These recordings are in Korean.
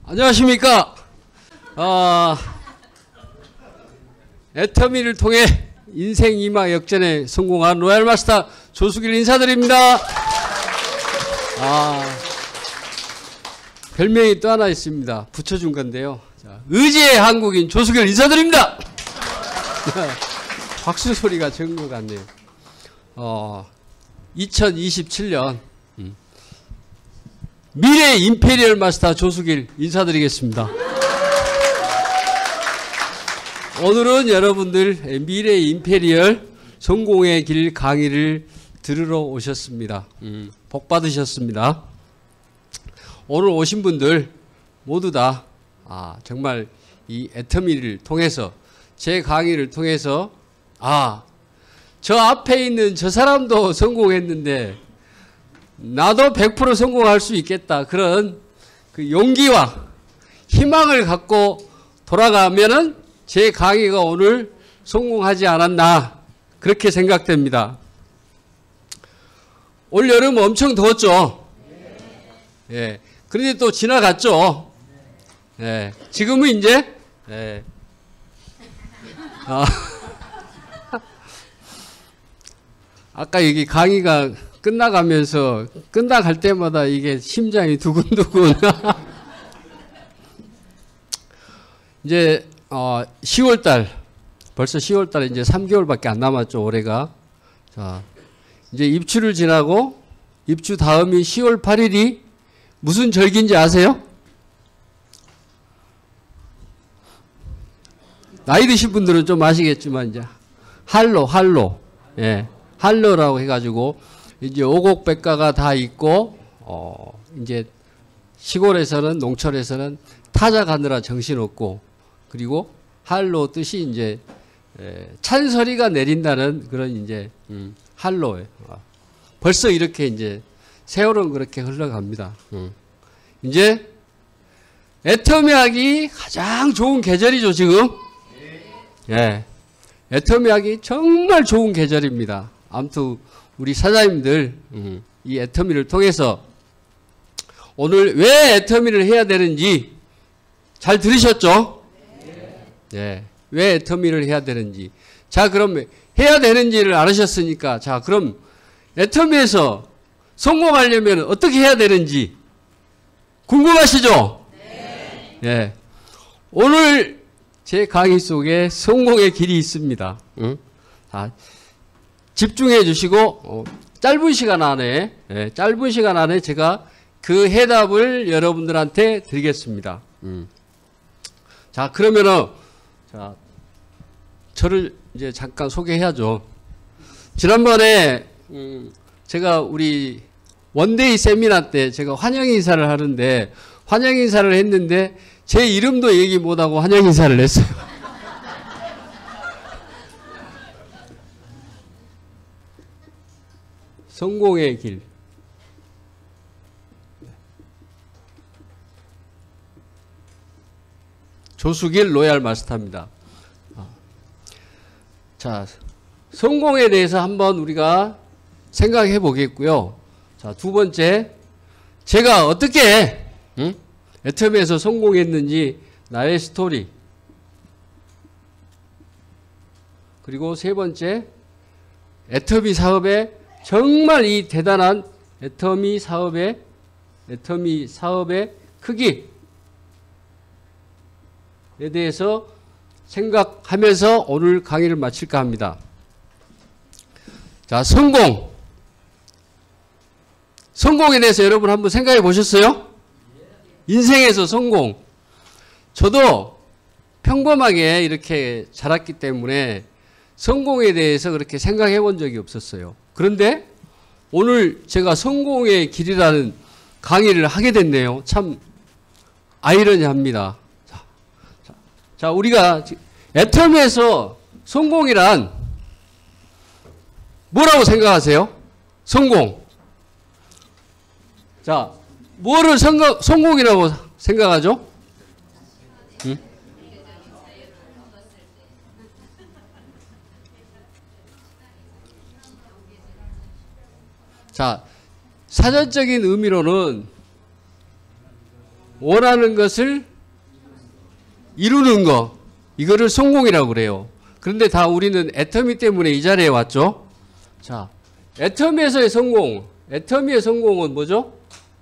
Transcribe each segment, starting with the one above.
안녕하십니까. 애터미를 통해 인생 이마 역전에 성공한 로얄 마스터 조수길 인사드립니다. 별명이 또 하나 있습니다. 붙여준 건데요. 자, 의지의 한국인 조수길 인사드립니다. 박수 소리가 적은 것 같네요. 2027년 미래 임페리얼 마스터 조수길 인사드리겠습니다. 오늘은 여러분들 미래 임페리얼 성공의 길 강의를 들으러 오셨습니다. 복 받으셨습니다. 오늘 오신 분들 모두 다 정말 이 애터미를 통해서 제 강의를 통해서 저 앞에 있는 저 사람도 성공했는데 나도 100% 성공할 수 있겠다. 그런 그 용기와 희망을 갖고 돌아가면은 제 강의가 오늘 성공하지 않았나 그렇게 생각됩니다. 올 여름 엄청 더웠죠. 예. 그런데 또 지나갔죠. 예. 지금은 이제 아까 여기 강의가 끝나가면서 끝나갈 때마다 이게 심장이 두근두근. 이제 10월달 벌써 10월달에 이제 3개월밖에 안 남았죠. 올해가. 자, 이제 입추를 지나고 입추 다음이 10월 8일이 무슨 절기인지 아세요? 나이 드신 분들은 좀 아시겠지만 이제 한로. 예. 한로라고 해가지고 이제 오곡백과가 다 있고 이제 시골에서는 농촌에서는 타자 가느라 정신없고 그리고 한로 뜻이 이제 찬소리가 내린다는 그런 이제 한로예요. 벌써 이렇게 이제 세월은 그렇게 흘러갑니다. 이제 애터미하기 가장 좋은 계절이죠 지금. 예, 애터미하기 정말 좋은 계절입니다. 아무튼 우리 사장님들 이 애터미를 통해서 오늘 왜 애터미를 해야 되는지 잘 들으셨죠? 네. 왜 애터미를 해야 되는지. 자, 그럼 해야 되는지를 알으셨으니까 자, 그럼 애터미에서 성공하려면 어떻게 해야 되는지 궁금하시죠? 네. 오늘 제 강의 속에 성공의 길이 있습니다. 집중해 주시고 짧은 시간 안에 제가 그 해답을 여러분들한테 드리겠습니다. 자, 그러면은 저를 이제 잠깐 소개해야죠. 지난번에 제가 우리 원데이 세미나 때 제가 환영 인사를 하는데 환영 인사를 했는데 제 이름도 얘기 못하고 환영 인사를 했어요. 성공의 길. 조수길 로얄 마스터입니다. 자, 성공에 대해서 한번 우리가 생각해 보겠고요. 자, 두 번째, 제가 어떻게 애터미에서 성공했는지 나의 스토리. 그리고 세 번째, 애터미 사업에 정말 이 대단한 애터미 사업의 크기에 대해서 생각하면서 오늘 강의를 마칠까 합니다. 자, 성공에 대해서 여러분 한번 생각해 보셨어요? 인생에서 성공. 저도 평범하게 이렇게 자랐기 때문에 성공에 대해서 그렇게 생각해 본 적이 없었어요. 그런데 오늘 제가 성공의 길이라는 강의를 하게 됐네요. 참 아이러니합니다. 자, 우리가 애터미에서 성공이란 뭐라고 생각하세요? 성공. 자, 뭐를 성공이라고 생각하죠? 자, 사전적인 의미로는 원하는 것을 이루는 거, 이거를 성공이라고 그래요. 그런데 다 우리는 애터미 때문에 이 자리에 왔죠. 자, 애터미에서의 성공, 애터미의 성공은 뭐죠?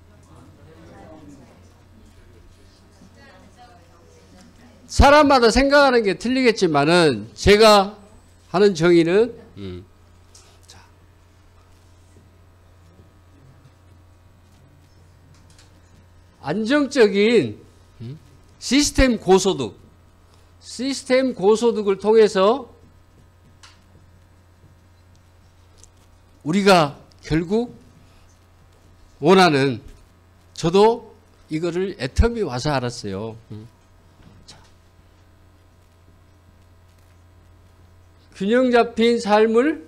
사람마다 생각하는 게 틀리겠지만은 제가 하는 정의는 자, 안정적인 시스템 고소득을 통해서 우리가 결국 원하는, 저도 이거를 애터미 와서 알았어요. 균형 잡힌 삶을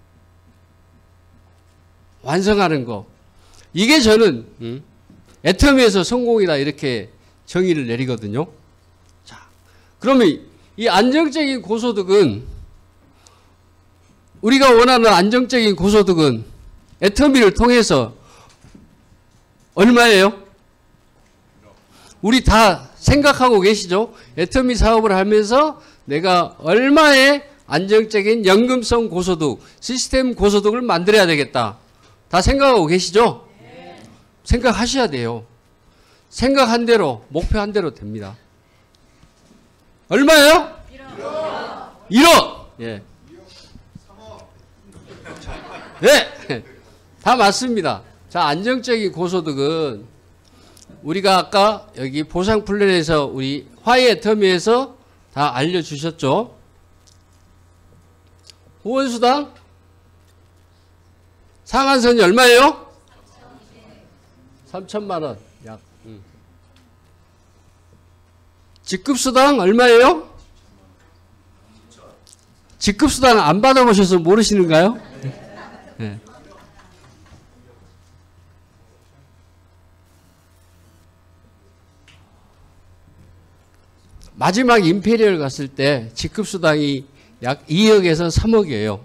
완성하는 거. 이게 저는 애터미에서 성공이다 이렇게 정의를 내리거든요. 자, 그러면 이 안정적인 고소득은, 우리가 원하는 안정적인 고소득은 애터미를 통해서 얼마예요? 우리 다 생각하고 계시죠? 애터미 사업을 하면서 내가 얼마의 안정적인 연금성 고소득, 시스템 고소득을 만들어야 되겠다. 다 생각하고 계시죠? 네. 생각하셔야 돼요. 생각한 대로, 목표한 대로 됩니다. 얼마예요? 1억. 예. 네. 다 맞습니다. 자, 안정적인 고소득은 우리가 아까 여기 보상 플랜에서 우리 화해 애터미에서 다 알려주셨죠? 후원수당 상한선이 얼마예요? 3천만 원 약. 직급수당 얼마예요? 직급수당 안 받아보셔서 모르시는가요? 네. 마지막 임페리얼 갔을 때 직급수당이 약 2억에서 3억이에요.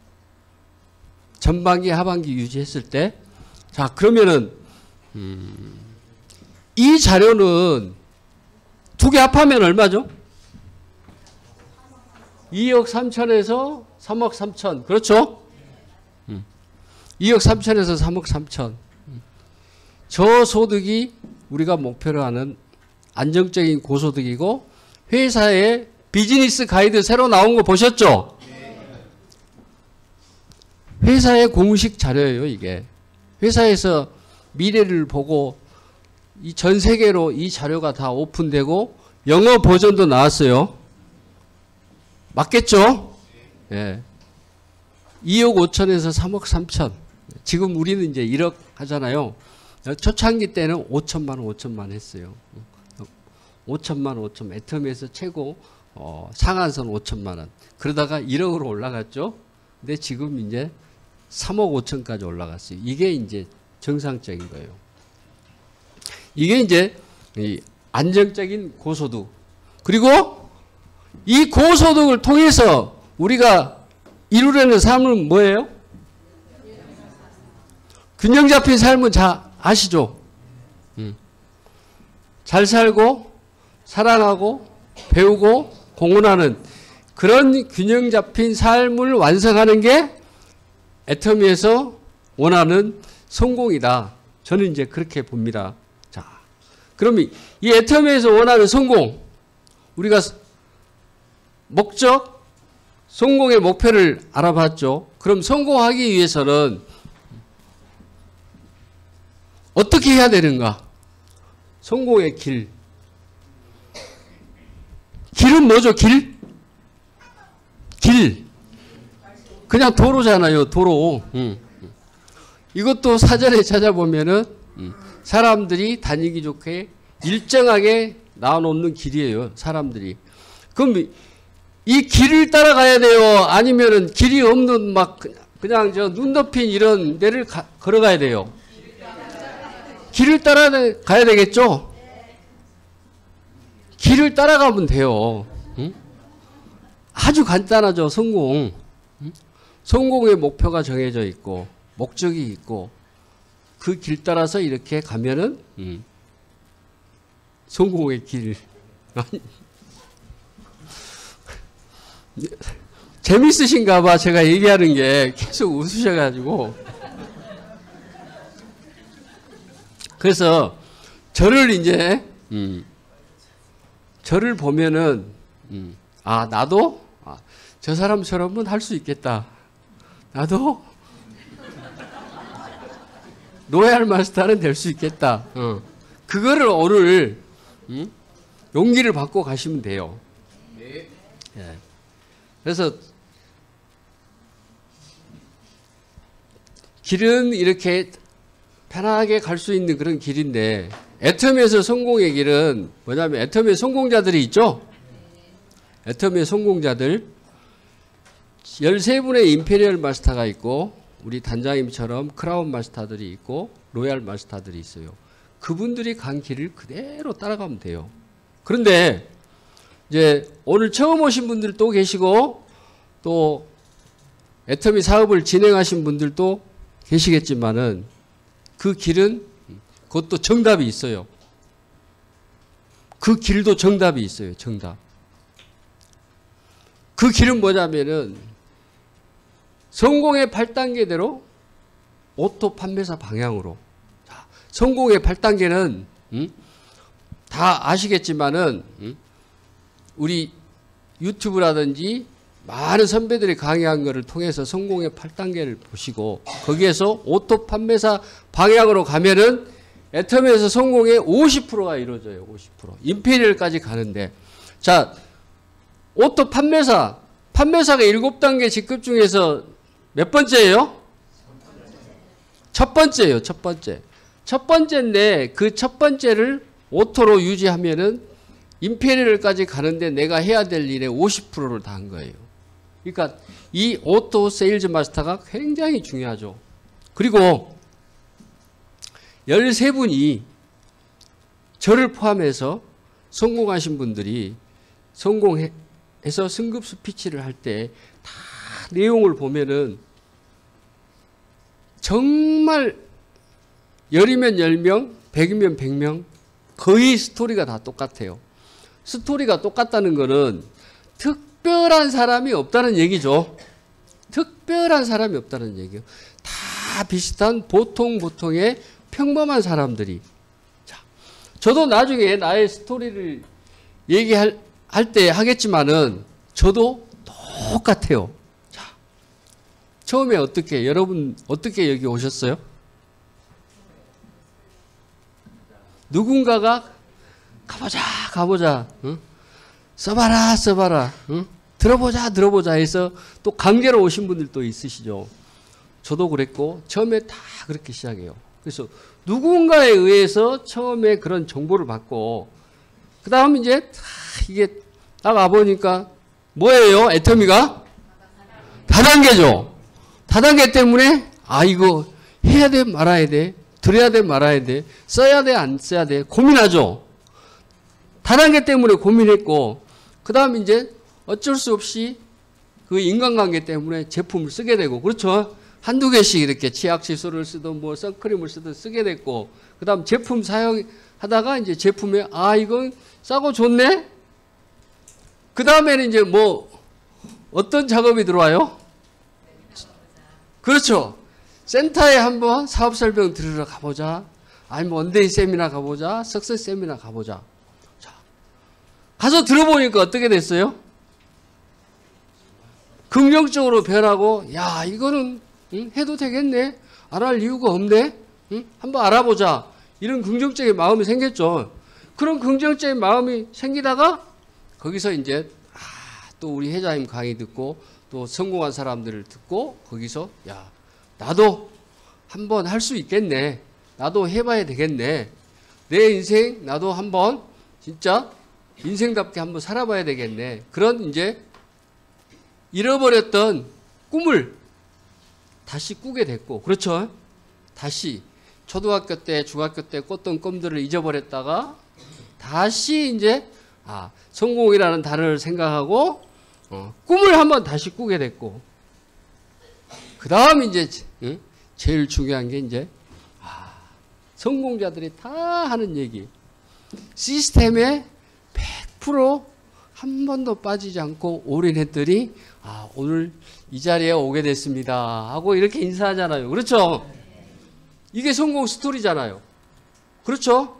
전반기, 하반기 유지했을 때. 자, 그러면은, 이 자료는 두 개 합하면 얼마죠? 2억 3천에서 3억 3천. 그렇죠? 2억 3천에서 3억 3천. 저 소득이 우리가 목표로 하는 안정적인 고소득이고, 회사의 비즈니스 가이드 새로 나온 거 보셨죠? 회사의 공식 자료예요, 이게. 회사에서 미래를 보고 이 전 세계로 이 자료가 다 오픈되고 영어 버전도 나왔어요. 맞겠죠? 예. 2억 5천에서 3억 3천. 지금 우리는 이제 1억 하잖아요. 초창기 때는 5천만 원, 5천만 원 했어요. 5천만 원, 5천만 원. 애터미에서 최고 상한선 5천만 원. 그러다가 1억으로 올라갔죠. 근데 지금 이제 3억 5천까지 올라갔어요. 이게 이제 정상적인 거예요. 이게 이제 이 안정적인 고소득. 그리고 이 고소득을 통해서 우리가 이루려는 삶은 뭐예요? 균형 잡힌 삶은 잘 아시죠? 잘 살고 사랑하고 배우고 공헌하는 그런 균형 잡힌 삶을 완성하는 게 애터미에서 원하는 성공이다. 저는 이제 그렇게 봅니다. 자, 그럼 이 애터미에서 원하는 성공, 우리가 목적, 성공의 목표를 알아봤죠. 그럼 성공하기 위해서는 어떻게 해야 되는가? 성공의 길. 길은 뭐죠? 길? 그냥 도로잖아요. 도로. 이것도 사전에 찾아보면은 사람들이 다니기 좋게 일정하게 나눠놓는 길이에요. 사람들이. 그럼 이 길을 따라가야 돼요? 아니면은 길이 없는 막 그냥 저 눈 덮인 이런 데를 걸어가야 돼요? 길을 따라가야 되겠죠? 길을 따라가면 돼요. 응? 아주 간단하죠. 성공. 응? 성공의 목표가 정해져 있고 목적이 있고 그 길 따라서 이렇게 가면은 성공의 길. 재밌으신가 봐. 제가 얘기하는 게 계속 웃으셔가지고. 그래서 저를 이제 저를 보면은 아 나도 저 사람처럼은 할 수 있겠다. 나도 로얄 마스터는 될 수 있겠다. 그거를 오늘 용기를 받고 가시면 돼요. 네. 예. 그래서 길은 이렇게 편하게 갈 수 있는 그런 길인데 애텀에서 성공의 길은 뭐냐면 애텀의 성공자들이 있죠. 애텀의 성공자들 13분의 임페리얼 마스터가 있고 우리 단장님처럼 크라운 마스터들이 있고 로얄 마스터들이 있어요. 그분들이 간 길을 그대로 따라가면 돼요. 그런데 이제 오늘 처음 오신 분들도 계시고 또 애터미 사업을 진행하신 분들도 계시겠지만은 그 길은 그것도 정답이 있어요. 그 길도 정답이 있어요. 정답. 그 길은 뭐냐면은 성공의 8단계대로 오토 판매사 방향으로. 자, 성공의 8단계는 다 아시겠지만은 우리 유튜브라든지 많은 선배들이 강의한 것을 통해서 성공의 8단계를 보시고 거기에서 오토 판매사 방향으로 가면은 애텀에서 성공의 50%가 이루어져요. 50%. 임페리얼까지 가는데 자 오토 판매사가 7단계 직급 중에서 몇 번째예요? 첫 번째예요. 첫 번째. 첫 번째인데 그 첫 번째를 오토로 유지하면은 임페리얼까지 가는데 내가 해야 될 일의 50%를 다 한 거예요. 그러니까 이 오토 세일즈 마스터가 굉장히 중요하죠. 그리고 13분이 저를 포함해서 성공하신 분들이 성공해서 승급 스피치를 할 때 다 내용을 보면은 정말 10이면 10명, 100이면 100명 거의 스토리가 다 똑같아요. 스토리가 똑같다는 거는 특별한 사람이 없다는 얘기죠. 특별한 사람이 없다는 얘기예요. 다 비슷한 보통의 평범한 사람들이. 자, 저도 나중에 나의 스토리를 얘기할 때 하겠지만은 저도 똑같아요. 자, 처음에 여러분 어떻게 여기 오셨어요? 누군가가 가보자. 응? 써봐라. 응? 들어보자 해서 또 강제로 오신 분들도 있으시죠. 저도 그랬고 처음에 다 그렇게 시작해요. 그래서 누군가에 의해서 처음에 그런 정보를 받고 그 다음 이제 이게 딱 와보니까 뭐예요? 애터미가? 다단계죠. 다단계 때문에 이거 해야 돼 말아야 돼 들어야 돼 말아야 돼 써야 돼 안 써야 돼 고민하죠. 다단계 때문에 고민했고 그 다음 이제 어쩔 수 없이 그 인간관계 때문에 제품을 쓰게 되고 그렇죠. 한두 개씩 이렇게 치약 시술을 쓰든 뭐 선크림을 쓰든 쓰게 됐고 그 다음 제품 사용하다가 이제 제품에 이건 싸고 좋네. 그 다음에는 이제 뭐 어떤 작업이 들어와요? 그렇죠. 센터에 한번 사업 설명 들으러 가보자. 아니면 원데이 세미나 가보자. 석세스 세미나 가보자. 자, 가서 들어보니까 어떻게 됐어요? 긍정적으로 변하고 야 이거는 해도 되겠네. 안 할 이유가 없네. 한번 알아보자. 이런 긍정적인 마음이 생겼죠. 그런 긍정적인 마음이 생기다가 거기서 이제 또 우리 회장님 강의 듣고 또 성공한 사람들을 듣고 거기서 야 나도 한번 할 수 있겠네. 나도 해봐야 되겠네. 내 인생 나도 한번 진짜 인생답게 한번 살아봐야 되겠네. 그런 이제 잃어버렸던 꿈을 다시 꾸게 됐고 그렇죠. 다시 초등학교 때 중학교 때 꿨던 꿈들을 잊어버렸다가 다시 이제 성공이라는 단어를 생각하고 꿈을 한번 다시 꾸게 됐고 그 다음 이제 제일 중요한 게 이제 성공자들이 다 하는 얘기 시스템에 100% 한 번도 빠지지 않고 올인했더니 오늘 이 자리에 오게 됐습니다 하고 이렇게 인사하잖아요. 그렇죠? 이게 성공 스토리잖아요. 그렇죠?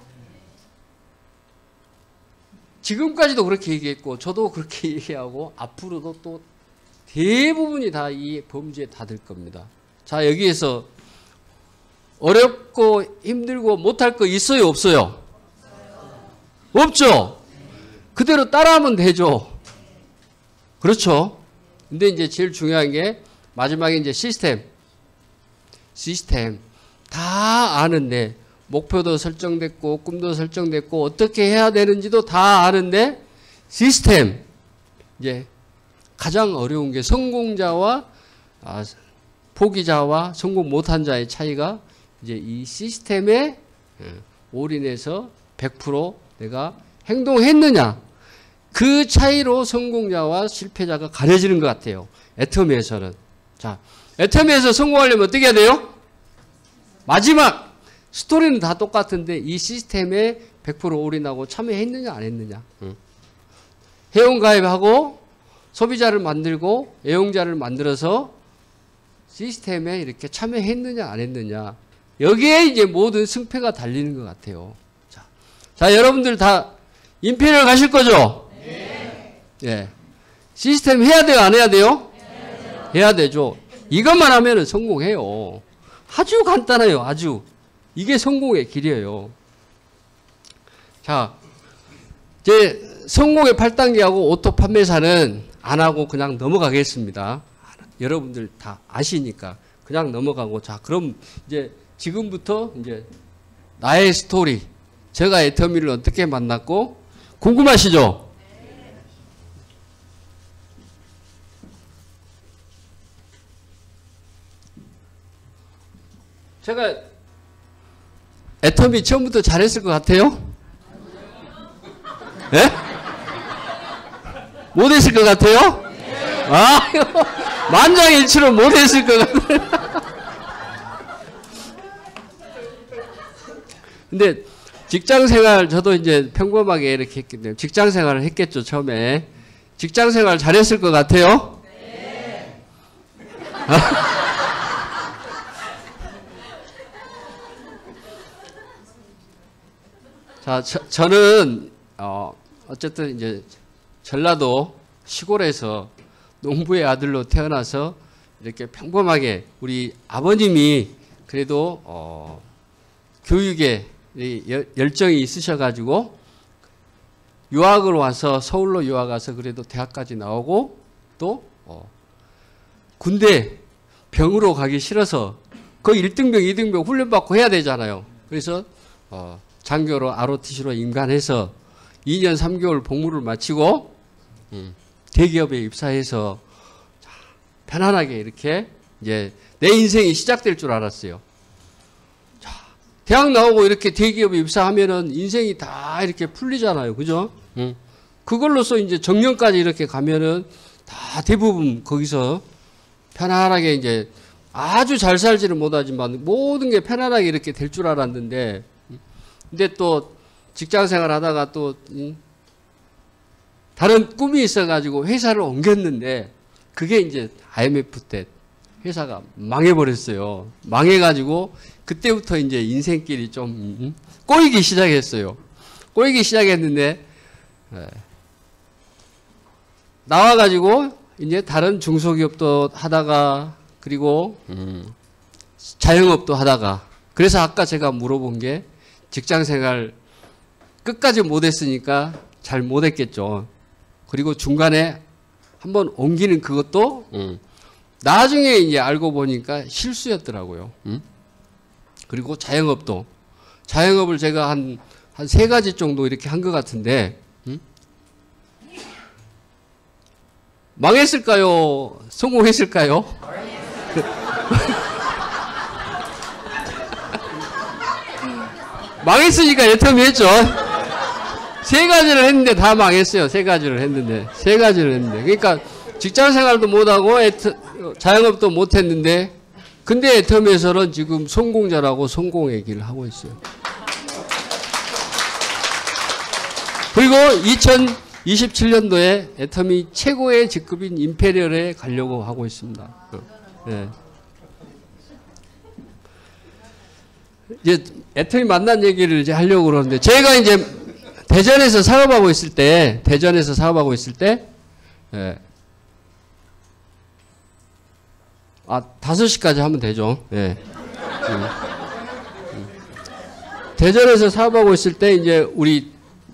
지금까지도 그렇게 얘기했고 저도 그렇게 얘기하고 앞으로도 또 대부분이 다 이 범주에 닿을 겁니다. 자, 여기에서 어렵고 힘들고 못할 거 있어요, 없어요? 없죠? 그대로 따라하면 되죠. 그렇죠? 근데 이제 제일 중요한 게 마지막에 이제 시스템 다 아는데 목표도 설정됐고 꿈도 설정됐고 어떻게 해야 되는지도 다 아는데 시스템 이제 가장 어려운 게 성공자와 포기자와 성공 못한 자의 차이가 이제 이 시스템에 올인해서 100% 내가 행동했느냐 그 차이로 성공자와 실패자가 가려지는 것 같아요. 애터미에서는. 자, 애터미에서 성공하려면 어떻게 해야 돼요? 마지막 스토리는 다 똑같은데 이 시스템에 100% 올인하고 참여했느냐 안 했느냐. 회원가입하고 소비자를 만들고 애용자를 만들어서 시스템에 이렇게 참여했느냐 안 했느냐. 여기에 이제 모든 승패가 달리는 것 같아요. 자, 여러분들 다 인피니얼 가실 거죠? 네. 예. 시스템 해야 돼요? 안 해야 돼요? 해야 되죠. 이것만 하면 성공해요. 아주 간단해요. 아주. 이게 성공의 길이에요. 자, 이제 성공의 8단계하고 오토 판매사는 안 하고 그냥 넘어가겠습니다. 여러분들 다 아시니까 그냥 넘어가고 자, 그럼 이제 지금부터 이제 나의 스토리 제가 애터미를 어떻게 만났고 궁금하시죠? 제가 애터미 처음부터 잘했을 것 같아요? 예? 못했을 것 같아요? 만장일치로 못했을 것 같아요. 근데 직장생활 저도 이제 평범하게 이렇게 했기 때문에 직장생활을 했겠죠. 처음에 직장생활 잘했을 것 같아요? 네. 자, 저는 어쨌든 이제 전라도 시골에서 농부의 아들로 태어나서 이렇게 평범하게 우리 아버님이 그래도 교육에 열정이 있으셔가지고 유학을 와서 서울로 유학 와서 그래도 대학까지 나오고 또 군대 병으로 가기 싫어서 그 1등병, 2등병 훈련받고 해야 되잖아요. 그래서 장교로 ROTC로 임관해서 2년 3개월 복무를 마치고 대기업에 입사해서 편안하게 이렇게 이제 내 인생이 시작될 줄 알았어요. 자, 대학 나오고 이렇게 대기업에 입사하면은 인생이 다 이렇게 풀리잖아요. 그죠? 그걸로써 이제 정년까지 이렇게 가면은 다 대부분 거기서 편안하게 이제 아주 잘 살지는 못하지만 모든 게 편안하게 이렇게 될 줄 알았는데 근데 또 직장 생활 하다가 또 다른 꿈이 있어가지고 회사를 옮겼는데 그게 이제 IMF 때 회사가 망해버렸어요. 망해가지고 그때부터 이제 인생길이 좀 꼬이기 시작했어요. 꼬이기 시작했는데 나와가지고 이제 다른 중소기업도 하다가 그리고 자영업도 하다가 그래서 아까 제가 물어본 게 직장생활 끝까지 못했으니까 잘 못했겠죠. 그리고 중간에 한번 옮기는 그것도 나중에 이제 알고 보니까 실수였더라고요. 그리고 자영업을 제가 한 3가지 정도 이렇게 한 것 같은데 망했을까요? 성공했을까요? 망했으니까 애터미 했죠. 3가지를 했는데 다 망했어요. 3가지를 했는데. 그러니까 직장 생활도 못하고 자영업도 못했는데 근데 애터미에서는 지금 성공자라고 성공의 길을 하고 있어요. 그리고 2027년도에 애터미 최고의 직급인 임페리얼에 가려고 하고 있습니다. 네. 이제 애터미 만난 얘기를 이제 하려고 그러는데, 제가 이제 대전에서 사업하고 있을 때, 예. 5시까지 하면 되죠. 예. 대전에서 사업하고 있을 때, 이제 우리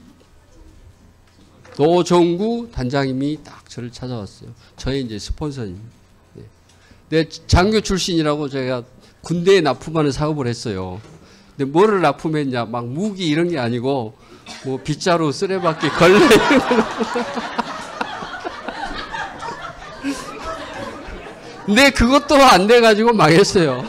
노정구 단장님이 딱 저를 찾아왔어요. 저희 이제 스폰서님. 예. 내 장교 출신이라고 제가 군대에 납품하는 사업을 했어요. 근데 뭐를 납품했냐, 막 무기 이런 게 아니고, 뭐 빗자루, 쓰레받기, 걸레 이런 거. 근데 그것도 안 돼가지고 망했어요.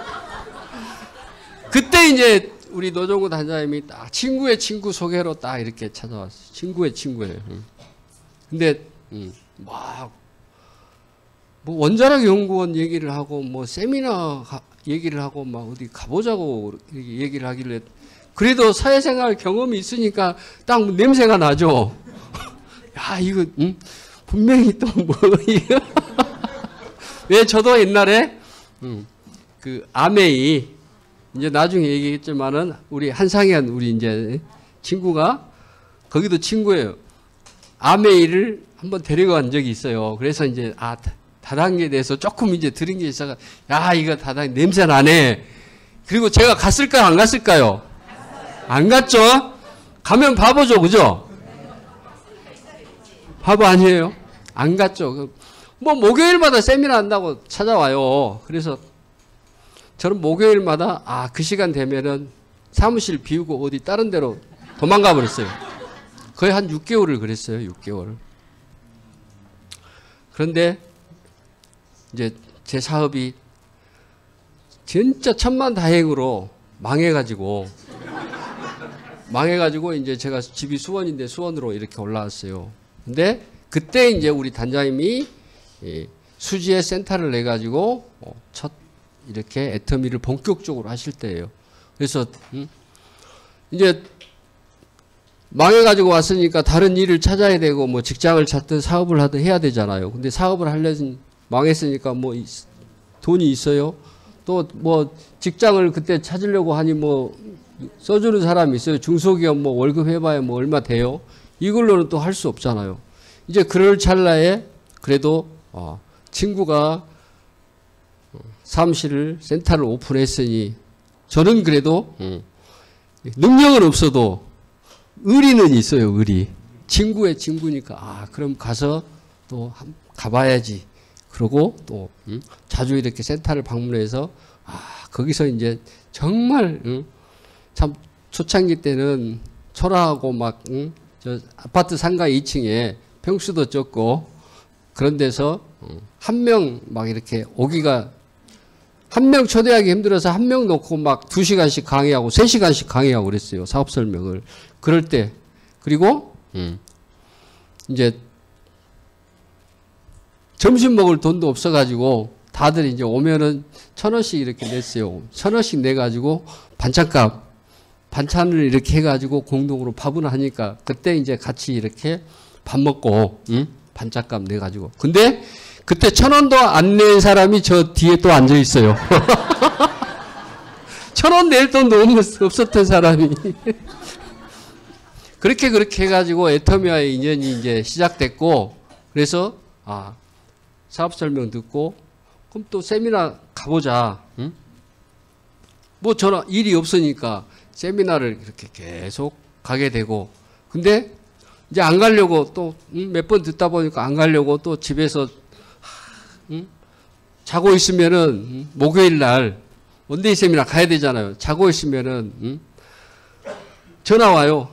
그때 이제 우리 노정구 단장님이 딱 친구의 친구 소개로 딱 이렇게 찾아왔어요. 친구의 친구예요. 근데 막 뭐 원자력 연구원 얘기를 하고 뭐 세미나 얘기를 하고 막 어디 가보자고 얘기를 하길래, 그래도 사회생활 경험이 있으니까 딱 냄새가 나죠. 야, 이거 분명히 또 뭐 이거. 왜 저도 옛날에 그 아메이, 이제 나중에 얘기했지만은 우리 한상현 우리 이제 친구가 거기도 친구예요. 아메이를 한번 데려간 적이 있어요. 그래서 이제 다단계에 대해서 조금 이제 들은 게 있어가, 야, 이거 다단계 냄새 나네. 그리고 제가 갔을까요, 안 갔을까요? 안 갔죠? 가면 바보죠, 그죠? 바보 아니에요? 안 갔죠. 뭐 목요일마다 세미나 한다고 찾아와요. 그래서 저는 목요일마다 그 시간 되면은 사무실 비우고 어디 다른 데로 도망가 버렸어요. 거의 한 6개월을 그랬어요. 6개월. 그런데 이제 제 사업이 진짜 천만다행으로 망해가지고 이제 제가 집이 수원인데 수원으로 이렇게 올라왔어요. 근데 그때 이제 우리 단장님이 수지에 센터를 내가지고 첫 이렇게 애터미를 본격적으로 하실 때예요. 그래서 이제 망해가지고 왔으니까 다른 일을 찾아야 되고 뭐 직장을 찾든 사업을 하든 해야 되잖아요. 근데 사업을 하려면 망했으니까 뭐 돈이 있어요. 또 뭐 직장을 그때 찾으려고 하니 뭐 써주는 사람이 있어요. 중소기업 뭐 월급 해봐야 뭐 얼마 돼요. 이걸로는 또 할 수 없잖아요. 이제 그럴 찰나에 그래도 친구가 사무실을 센터를 오픈했으니 저는 그래도 능력은 없어도 의리는 있어요. 의리. 친구의 친구니까 그럼 가서 또 가봐야지. 그러고 또 자주 이렇게 센터를 방문해서 거기서 이제 정말 참 초창기 때는 초라하고 막 저 아파트 상가 2층에 평수도 적고 그런 데서 한 명 막 이렇게 오기가, 한 명 초대하기 힘들어서 한 명 놓고 막 2시간씩 강의하고 3시간씩 강의하고 그랬어요. 사업 설명을. 그럴 때. 그리고 이제 점심 먹을 돈도 없어가지고 다들 이제 오면은 1,000원씩 이렇게 냈어요. 1,000원씩 내가지고 반찬을 이렇게 해가지고 공동으로 밥을 하니까 그때 이제 같이 이렇게 밥 먹고 반찬값 내가지고. 근데 그때 1,000원도 안 낸 사람이 저 뒤에 또 앉아 있어요. 1,000원 낼 돈도 없었던 사람이. 그렇게 해가지고 애터미와의 인연이 이제 시작됐고, 그래서 사업 설명 듣고 그럼 또 세미나 가보자. 뭐 저는 일이 없으니까 세미나를 이렇게 계속 가게 되고, 근데 이제 안 가려고 또 몇 번 듣다 보니까 안 가려고 또 집에서 자고 있으면은 목요일 날 원데이 세미나 가야 되잖아요. 자고 있으면은 전화 와요.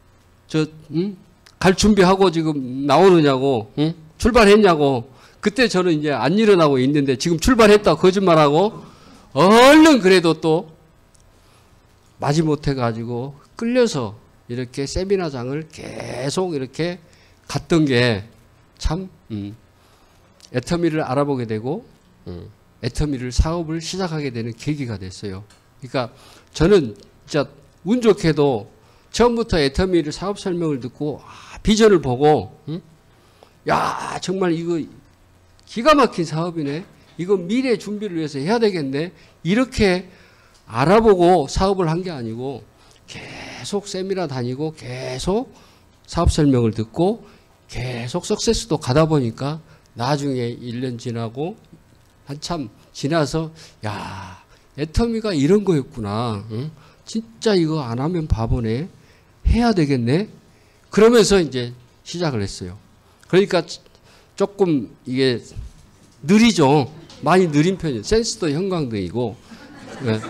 갈 준비하고 지금 나오느냐고, 출발했냐고. 그때 저는 이제 안 일어나고 있는데 지금 출발했다 거짓말하고 얼른 그래도 또 마지못해 가지고 끌려서 이렇게 세미나장을 계속 이렇게 갔던 게 참 애터미를 알아보게 되고 애터미를 사업을 시작하게 되는 계기가 됐어요. 그러니까 저는 진짜 운 좋게도 처음부터 애터미를 사업 설명을 듣고 비전을 보고 야 정말 이거 기가 막힌 사업이네. 이거 미래 준비를 위해서 해야 되겠네. 이렇게 알아보고 사업을 한 게 아니고 계속 세미나 다니고 계속 사업 설명을 듣고 계속 석세스도 가다 보니까 나중에 1년 지나고 한참 지나서 야 애터미가 이런 거였구나. 응? 진짜 이거 안 하면 바보네. 해야 되겠네. 그러면서 이제 시작을 했어요. 그러니까 조금 이게 느리죠. 많이 느린 편이에요. 센스도 형광등이고. 네.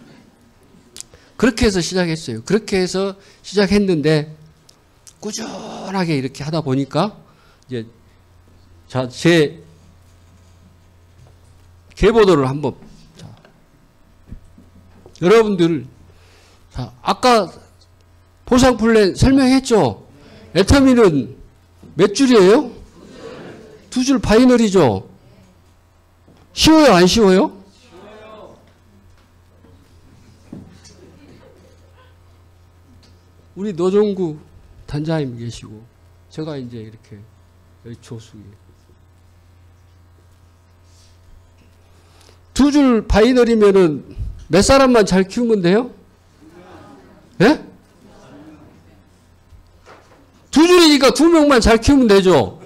그렇게 해서 시작했어요. 그렇게 해서 시작했는데 꾸준하게 이렇게 하다 보니까 이제 자, 제 계보도를 한번 자, 여러분들 자, 아까 보상 플랜 설명했죠? 애터미는 몇 줄이에요? 두 줄 바이너리죠? 쉬워요, 안 쉬워요? 우리 노종구 단장님 계시고, 제가 이제 이렇게 여기 조수기. 두 줄 바이너리면은 몇 사람만 잘 키우면 돼요? 예? 두 줄이니까 두 명만 잘 키우면 되죠?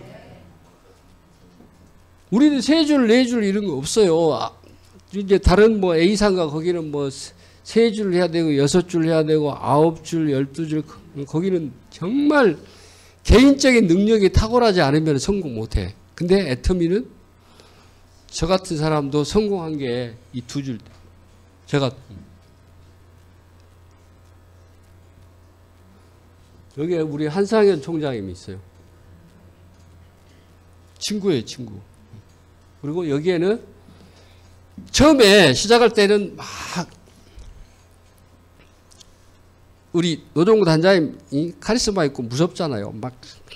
우리는 세 줄, 네 줄 이런 거 없어요. 이제 다른 뭐 A상가 거기는 뭐 세 줄 해야 되고 여섯 줄 해야 되고 9줄, 12줄 거기는 정말 개인적인 능력이 탁월하지 않으면 성공 못해. 근데 애터미는 저 같은 사람도 성공한 게 이 두 줄. 제가 여기에 우리 한상현 총장님이 있어요. 친구예요, 친구. 그리고 여기에는 처음에 시작할 때는 막 우리 노종구 단장님이 카리스마 있고 무섭잖아요. 막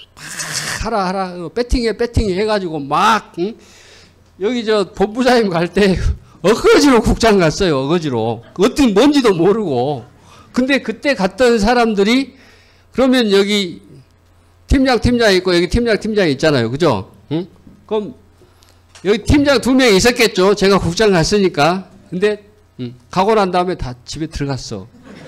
하라 배팅해 해가지고 막 응? 여기 저 본부장님 갈 때 어거지로 국장 갔어요. 어거지로 어떤 뭔지도 모르고. 근데 그때 갔던 사람들이 그러면 여기 팀장 있고 여기 팀장 있잖아요. 그죠? 응? 그럼 여기 팀장 2명 있었겠죠. 제가 국장 갔으니까. 근데 가고 난 다음에 다 집에 들어갔어.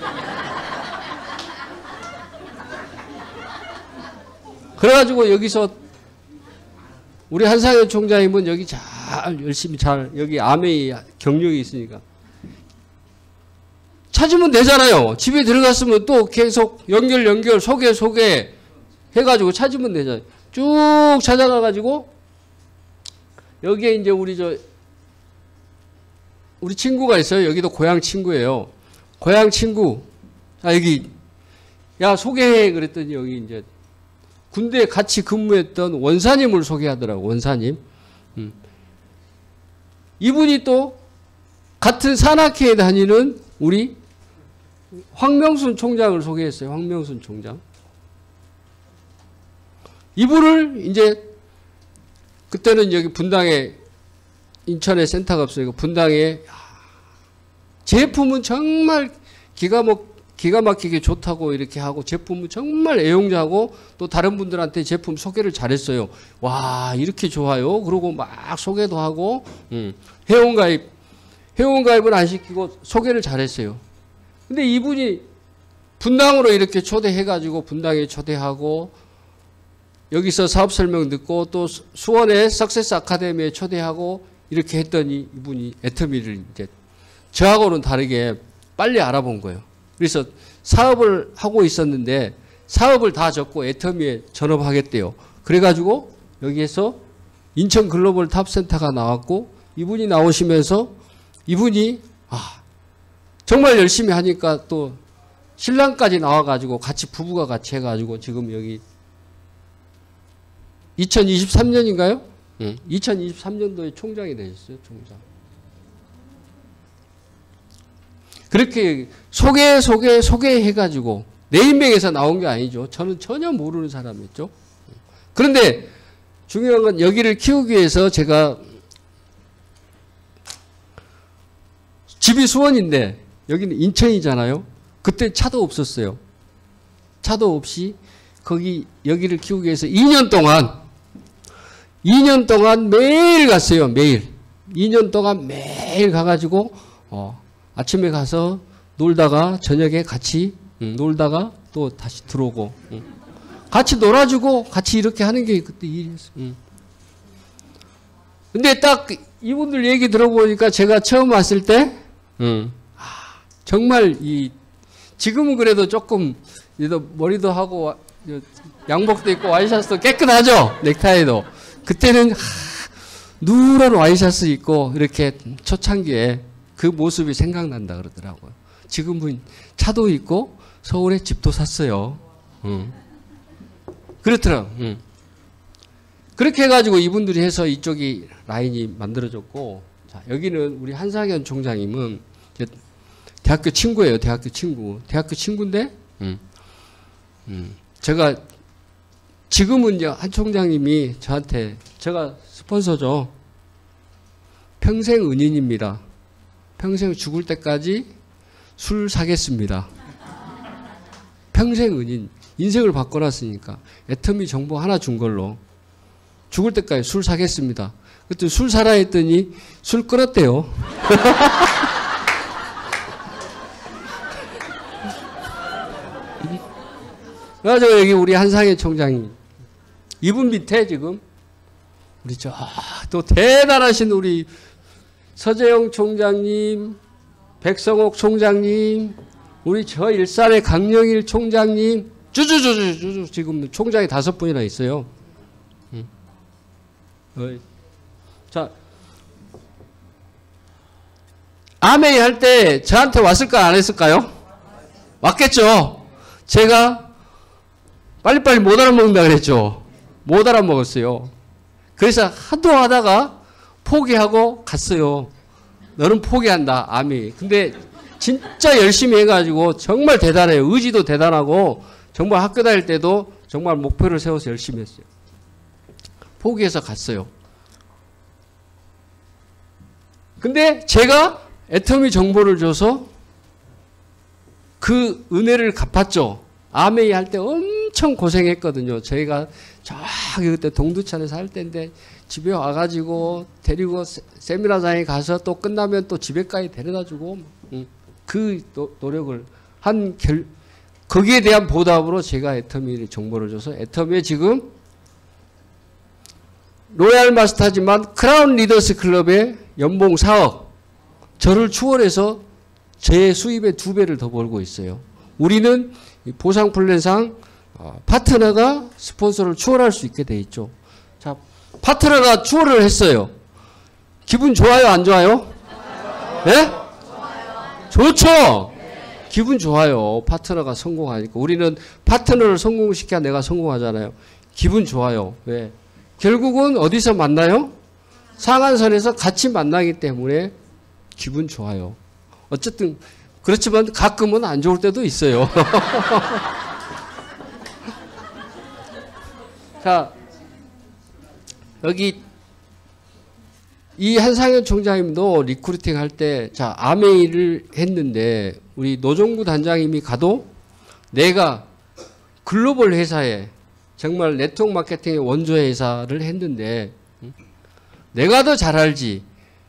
그래가지고 여기서 우리 한상현 총장님은 여기 잘 열심히 여기 아메이 경력이 있으니까 찾으면 되잖아요. 집에 들어갔으면 또 계속 연결 소개 해가지고 찾으면 되잖아요. 쭉 찾아가가지고 여기에 이제 우리 친구가 있어요. 여기도 고향 친구예요. 고향 친구. 아, 여기, 야, 소개해. 그랬더니 여기 이제 군대에 같이 근무했던 원사님을 소개하더라고, 원사님. 이분이 또 같은 산악회에 다니는 우리 황명순 총장을 소개했어요. 황명순 총장. 이분을 이제 그때는 여기 분당에 인천에 센터가 없으니까 분당에 제품은 정말 기가 막히게 좋다고 이렇게 하고 제품은 정말 애용자고 또 다른 분들한테 제품 소개를 잘했어요. 와 이렇게 좋아요. 그러고 막 소개도 하고 회원가입은 안 시키고 소개를 잘했어요. 근데 이분이 분당으로 이렇게 초대해가지고 분당에 초대하고 여기서 사업 설명 듣고 또 수원의 석세스 아카데미에 초대하고 이렇게 했더니 이분이 애터미를 이제 저하고는 다르게 빨리 알아본 거예요. 그래서 사업을 하고 있었는데 사업을 다 접고 애터미에 전업하겠대요. 그래가지고 여기에서 인천 글로벌 탑센터가 나왔고 이분이 나오시면서 이분이 정말 열심히 하니까 또 신랑까지 나와가지고 같이 부부가 같이 해가지고 지금 여기 2023년인가요? 2023년도에 총장이 되셨어요. 총장. 그렇게 소개해가지고 네임백에서 나온 게 아니죠. 저는 전혀 모르는 사람이었죠. 그런데 중요한 건 여기를 키우기 위해서 제가 집이 수원인데 여기는 인천이잖아요. 그때 차도 없었어요. 차도 없이 여기를 키우기 위해서 2년 동안 매일 갔어요. 매일. 2년 동안 매일 가가지고 아침에 가서 놀다가 저녁에 같이 놀다가 또 다시 들어오고 같이 놀아주고 같이 이렇게 하는 게 그때 일이었어요. 근데 딱 이분들 얘기 들어보니까 제가 처음 왔을 때 정말 지금은 그래도 조금 머리도 하고 양복도 입고 와이셔츠도 깨끗하죠. 넥타이도. 그때는 누런 와이셔츠 입고 이렇게 초창기에 그 모습이 생각난다 그러더라고요. 지금은 차도 있고 서울에 집도 샀어요. 그렇더라고요. 그렇게 해가지고 이분들이 해서 이쪽이 라인이 만들어졌고, 자, 여기는 우리 한상현 총장님은 대학교 친구예요. 대학교 친구. 대학교 친구인데, 제가 지금은 한 총장님이 저한테, 제가 스폰서죠. 평생 은인입니다. 평생 죽을 때까지 술 사겠습니다. 평생 은인. 인생을 바꿔놨으니까. 애터미 정보 하나 준 걸로. 죽을 때까지 술 사겠습니다. 그때 술 사라 했더니 술 끊었대요. 그래가지고 여기 우리 한상현 총장님. 이분 밑에 지금 우리 또 대단하신 우리 서재영 총장님, 백성옥 총장님, 우리 저 일산의 강영일 총장님, 쭈쭈쭈쭈 지금 총장이 5분이나 있어요. 자, 아메이 할 때 저한테 왔을까 안 했을까요? 왔겠죠. 제가 빨리빨리 못 알아먹는다 그랬죠. 못 알아먹었어요. 그래서 하도 하다가 포기하고 갔어요. 너는 포기한다, 아메이. 근데 진짜 열심히 해가지고 정말 대단해요. 의지도 대단하고 정말 학교 다닐 때도 정말 목표를 세워서 열심히 했어요. 포기해서 갔어요. 근데 제가 애터미 정보를 줘서 그 은혜를 갚았죠. 아메이 할 때 엄청 고생했거든요. 저희가 저기 그때 동두천에서 할 때인데 집에 와가지고 데리고 세미나장에 가서 또 끝나면 또 집에까지 데려다주고 그 노력을 한 거기에 대한 보답으로 제가 애터미 정보를 줘서 애터미에 지금 로얄 마스터지만 크라운 리더스 클럽에 연봉 4억. 저를 추월해서 제 수입의 2배를 더 벌고 있어요. 우리는 보상 플랜상 파트너가 스폰서를 추월할 수 있게 돼 있죠. 자, 파트너가 추월을 했어요. 기분 좋아요, 안 좋아요? 네? 좋죠? 기분 좋아요. 파트너가 성공하니까. 우리는 파트너를 성공시켜야 내가 성공하잖아요. 기분 좋아요. 왜? 결국은 어디서 만나요? 상한선에서 같이 만나기 때문에 기분 좋아요. 어쨌든 그렇지만 가끔은 안 좋을 때도 있어요. 자, 여기 이 한상현 총장님도 리크루팅 할 때 자, 아메이를 했는데 우리 노종구 단장님이 가도 내가 글로벌 회사에 정말 네트워크 마케팅의 원조 회사를 했는데 내가 더 잘 알지.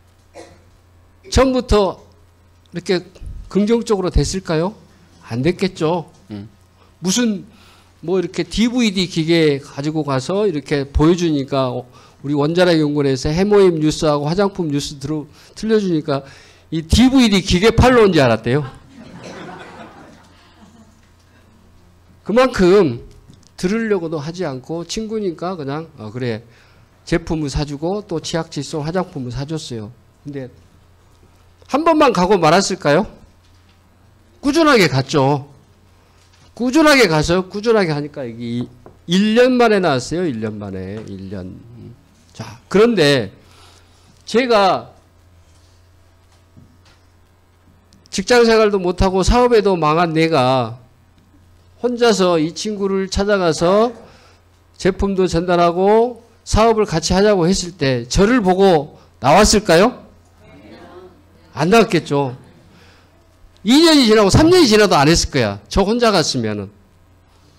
처음부터 이렇게 긍정적으로 됐을까요? 안 됐겠죠. 무슨 뭐 이렇게 DVD 기계 가지고 가서 이렇게 보여주니까 우리 원자력 연구원에서 해모임 뉴스하고 화장품 뉴스 틀려주니까 이 DVD 기계 팔러 온 줄 알았대요. 그만큼 들으려고도 하지 않고 친구니까 그냥 그래 제품을 사주고 또 치약칫솔 화장품을 사줬어요. 근데 한 번만 가고 말았을까요? 꾸준하게 갔죠. 꾸준하게 가서 꾸준하게 하니까 여기 1년 만에 나왔어요. 1년 만에. 1년. 자, 그런데 제가 직장 생활도 못하고 사업에도 망한 내가 혼자서 이 친구를 찾아가서 제품도 전달하고 사업을 같이 하자고 했을 때 저를 보고 나왔을까요? 안 나왔겠죠. 2년이 지나고 3년이 지나도 안 했을 거야. 저 혼자 갔으면은.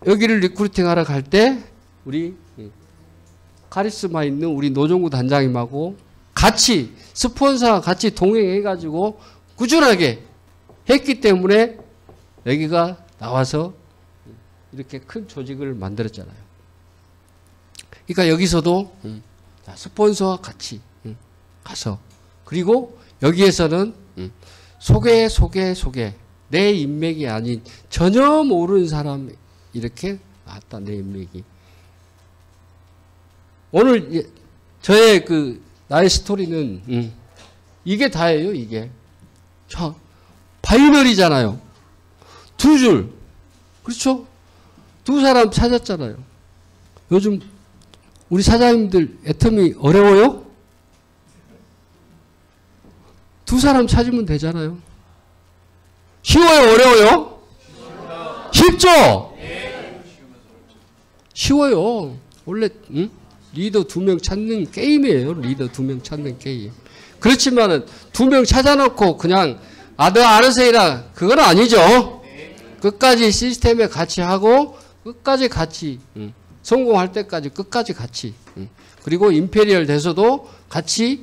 여기를 리크루팅 하러 갈 때 우리 카리스마 있는 우리 노종구 단장님하고 같이 스폰서와 같이 동행해가지고 꾸준하게 했기 때문에 여기가 나와서 이렇게 큰 조직을 만들었잖아요. 그러니까 여기서도 스폰서와 같이 가서 그리고 여기에서는 소개 내 인맥이 아닌 전혀 모르는 사람 이렇게 나왔다. 내 인맥이 오늘 저의 나의 스토리는 이게 다예요. 이게 자 바이너리잖아요. 두 줄 그렇죠? 두 사람 찾았잖아요. 요즘 우리 사장님들 애터미 어려워요? 두 사람 찾으면 되잖아요. 쉬워요? 어려워요? 쉽죠? 쉬워요. 원래 리더 2명 찾는 게임이에요. 리더 2명 찾는 게임. 그렇지만은 2명 찾아놓고 그냥 너 알아서 해라. 그건 아니죠. 끝까지 시스템에 같이 하고 끝까지 같이 성공할 때까지 끝까지 같이 그리고 임페리얼 돼서도 같이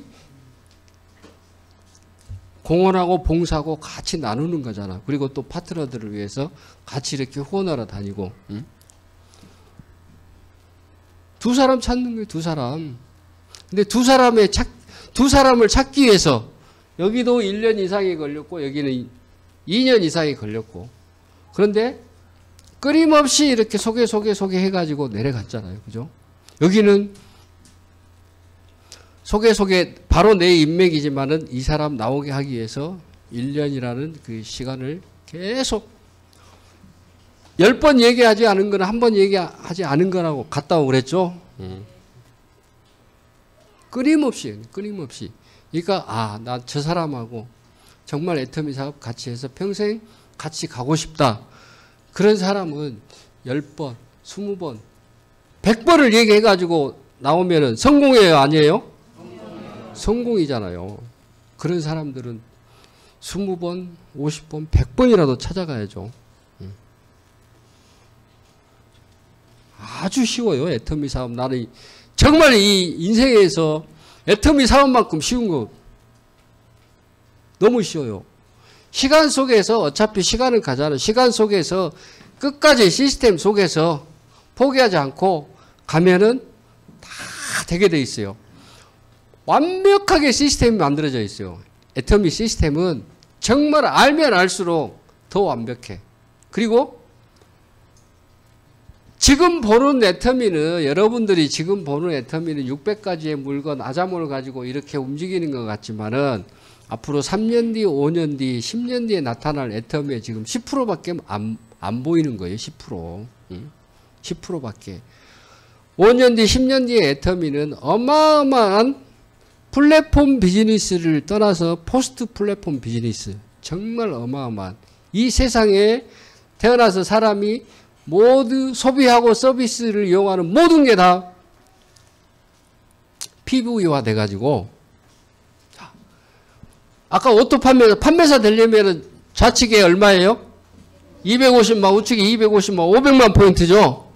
공헌하고 봉사하고 같이 나누는 거잖아. 그리고 또 파트너들을 위해서 같이 이렇게 후원하러 다니고 두 사람 찾는 거예요. 두 사람. 근데 두 사람을 찾기 위해서 여기도 1년 이상이 걸렸고 여기는 2년 이상이 걸렸고 그런데 끊임없이 이렇게 소개 해가지고 내려갔잖아요. 그죠? 여기는 소개 바로 내 인맥이지만은 이 사람 나오게 하기 위해서 1년이라는 그 시간을 계속 10번 얘기하지 않은 거는 한 번 얘기하지 않은 거라고 같다고 그랬죠. 끊임없이. 그러니까 나 저 사람하고 정말 애터미 사업 같이 해서 평생 같이 가고 싶다. 그런 사람은 10번, 20번, 100번을 얘기해가지고 나오면은 성공이에요, 아니에요? 성공이잖아요. 그런 사람들은 20번, 50번, 100번이라도 찾아가야죠. 아주 쉬워요. 애터미 사업. 나는 정말 이 인생에서 애터미 사업만큼 쉬운 거 너무 쉬워요. 시간 속에서 어차피 시간은 가잖아요. 시간 속에서 끝까지 시스템 속에서 포기하지 않고 가면은 다 되게 돼 있어요. 완벽하게 시스템이 만들어져 있어요. 애터미 시스템은 정말 알면 알수록 더 완벽해. 그리고 지금 보는 애터미는 여러분들이 지금 보는 애터미는 600가지의 물건 아자모를 가지고 이렇게 움직이는 것 같지만은 앞으로 3년 뒤, 5년 뒤, 10년 뒤에 나타날 애터미에 지금 10%밖에 안 보이는 거예요. 10%. 10%밖에. 5년 뒤, 10년 뒤에 애터미는 어마어마한 플랫폼 비즈니스를 떠나서 포스트 플랫폼 비즈니스. 정말 어마어마한. 이 세상에 태어나서 사람이 모두 소비하고 서비스를 이용하는 모든 게 다 PV화 돼가지고 아까 오토 판매사 되려면 좌측에 얼마예요? 250만, 우측에 250만, 500만 포인트죠?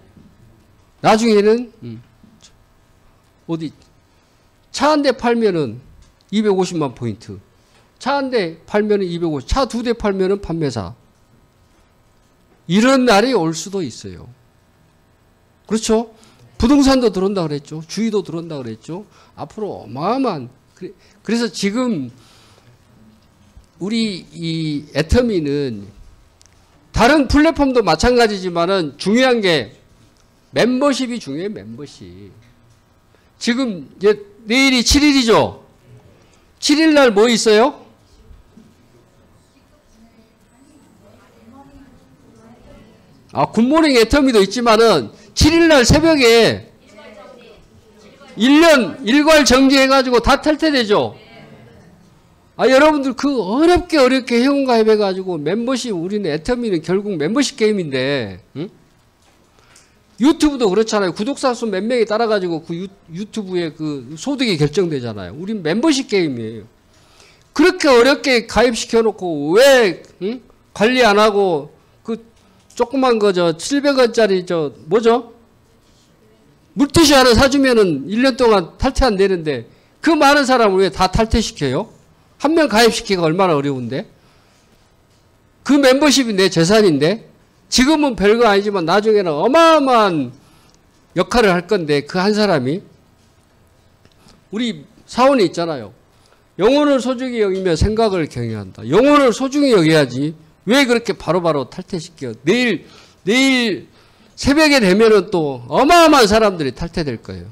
나중에는 어디 차 한 대 팔면은 250만 포인트. 차 한 대 팔면은 250, 차 2대 팔면은 판매사. 이런 날이 올 수도 있어요. 그렇죠? 부동산도 들어온다 그랬죠. 주유도 들어온다 그랬죠. 앞으로 어마어마한. 그래서 지금 우리 이 애터미는 다른 플랫폼도 마찬가지지만은 중요한 게 멤버십이 중요해요. 멤버십. 지금 이제 내일이 7일이죠. 7일 날 뭐 있어요? 굿모닝 애터미도 있지만은 7일 날 새벽에 1년 일괄 정지해가지고 다 탈퇴되죠. 여러분들 그 어렵게 회원 가입해가지고 멤버십 우리는 애터미는 결국 멤버십 게임인데 유튜브도 그렇잖아요. 구독자 수 몇 명이 따라가지고 그 유튜브에 그 소득이 결정되잖아요. 우린 멤버십 게임이에요. 그렇게 어렵게 가입시켜놓고 왜 관리 안 하고 조그만 거 700원짜리 뭐죠? 물티슈 하나 사주면은 1년 동안 탈퇴 안 되는데 그 많은 사람을 왜 다 탈퇴시켜요? 한 명 가입시키기가 얼마나 어려운데? 그 멤버십이 내 재산인데 지금은 별거 아니지만 나중에는 어마어마한 역할을 할 건데 그 한 사람이 우리 사원에 있잖아요. 영혼을 소중히 여기며 생각을 경외한다. 영혼을 소중히 여겨야지. 왜 그렇게 바로바로 탈퇴시켜? 내일 새벽에 되면은 또 어마어마한 사람들이 탈퇴될 거예요.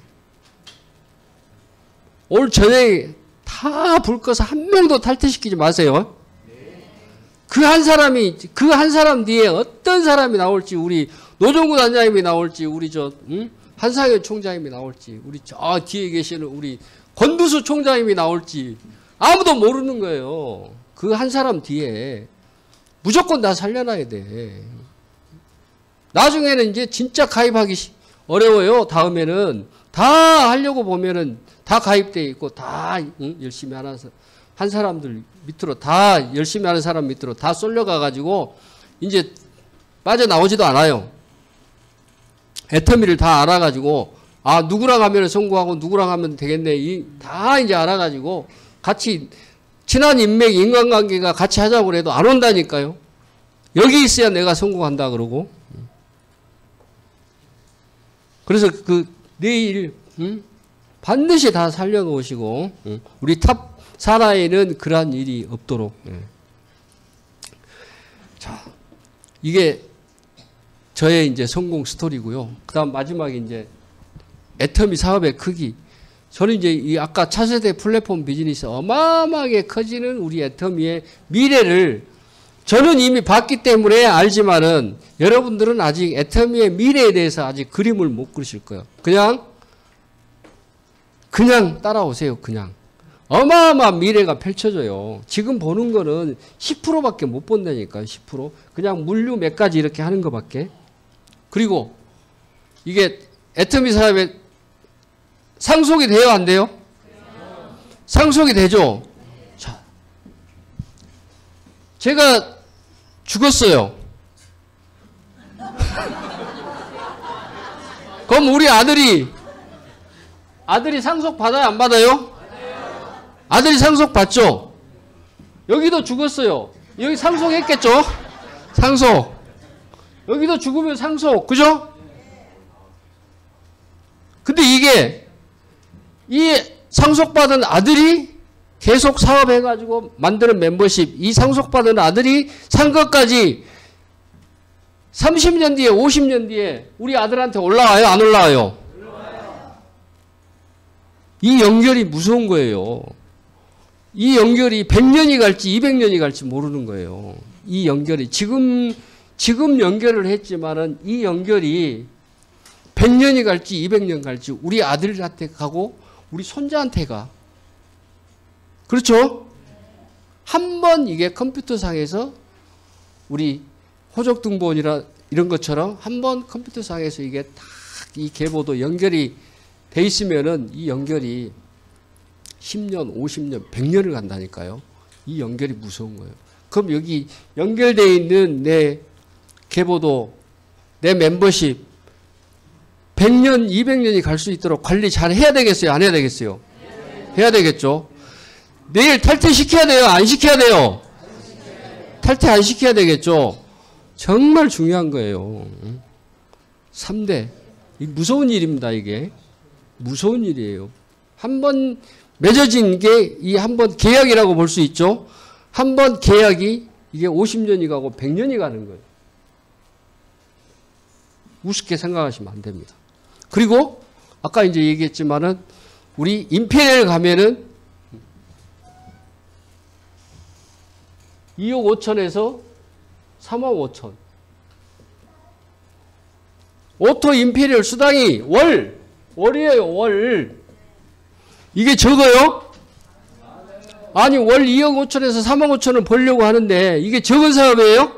오늘 저녁에 다 불 꺼서 한 명도 탈퇴시키지 마세요. 그 한 사람 뒤에 어떤 사람이 나올지, 우리 노종구 단장님이 나올지, 우리 한상현 총장님이 나올지, 우리 저 뒤에 계시는 우리 권두수 총장님이 나올지 아무도 모르는 거예요. 그 한 사람 뒤에 무조건 다 살려놔야 돼. 나중에는 이제 진짜 가입하기 어려워요. 다음에는 다 하려고 보면은 다 가입돼 있고 다 열심히 하는 한 사람들 밑으로 다 열심히 하는 사람 밑으로 다 쏠려가 가지고 이제 빠져나오지도 않아요. 애터미를 다 알아가지고 아 누구랑 하면 성공하고 누구랑 하면 되겠네 다 이제 알아가지고 같이 친한 인맥 인간관계가 같이 하자고 해도 안 온다니까요. 여기 있어야 내가 성공한다 그러고. 그래서 내일 반드시 다 살려놓으시고 우리 탑 산하에는 그러한 일이 없도록. 자, 이게 저의 이제 성공 스토리고요. 그다음 마지막에 이제 애터미 사업의 크기. 저는 이제 이 아까 차세대 플랫폼 비즈니스 어마어마하게 커지는 우리 애터미의 미래를 저는 이미 봤기 때문에 알지만은 여러분들은 아직 애터미의 미래에 대해서 아직 그림을 못 그리실 거예요. 그냥 따라오세요. 그냥. 어마어마한 미래가 펼쳐져요. 지금 보는 거는 10%밖에 못 본다니까요. 10%. 그냥 물류 몇 가지 이렇게 하는 것밖에. 그리고 이게 애터미 사업에 상속이 돼요? 안 돼요? 상속이 되죠? 자, 제가 죽었어요. 그럼 우리 아들이 상속 받아요? 안 받아요? 아들이 상속 받죠? 여기도 죽었어요. 여기 상속했겠죠? 상속. 여기도 죽으면 상속. 그죠? 근데 이 상속받은 아들이 계속 사업해가지고 만드는 멤버십, 이 상속받은 아들이 산 것까지 30년 뒤에, 50년 뒤에 우리 아들한테 올라와요? 안 올라와요? 이 연결이 무서운 거예요. 이 연결이 100년이 갈지 200년이 갈지 모르는 거예요. 이 연결이 지금 연결을 했지만은 이 연결이 100년이 갈지 200년 갈지 우리 아들한테 가고 우리 손자한테 가. 그렇죠? 한번 이게 컴퓨터상에서 우리 호적등본이라 이런 것처럼 한번 컴퓨터상에서 이게 딱 이 계보도 연결이 돼 있으면은 이 연결이 10년, 50년, 100년을 간다니까요. 이 연결이 무서운 거예요. 그럼 여기 연결되어 있는 내 계보도, 내 멤버십 100년, 200년이 갈 수 있도록 관리 잘 해야 되겠어요? 안 해야 되겠어요? 해야 되겠죠. 내일 탈퇴시켜야 돼요? 안 시켜야 돼요? 탈퇴 안 시켜야 되겠죠. 정말 중요한 거예요. 3대. 무서운 일입니다. 이게. 무서운 일이에요. 한번 맺어진 게 이 한번 계약이라고 볼 수 있죠. 한번 계약이 이게 50년이 가고 100년이 가는 거예요. 우습게 생각하시면 안 됩니다. 그리고 아까 이제 얘기했지만은 우리 임페리얼 가면은 2억 5천에서 3억 5천. 오토 임페리얼 수당이 월이에요, 월. 이게 적어요? 아니, 월 2억 5천에서 3억 5천을 벌려고 하는데 이게 적은 사업이에요?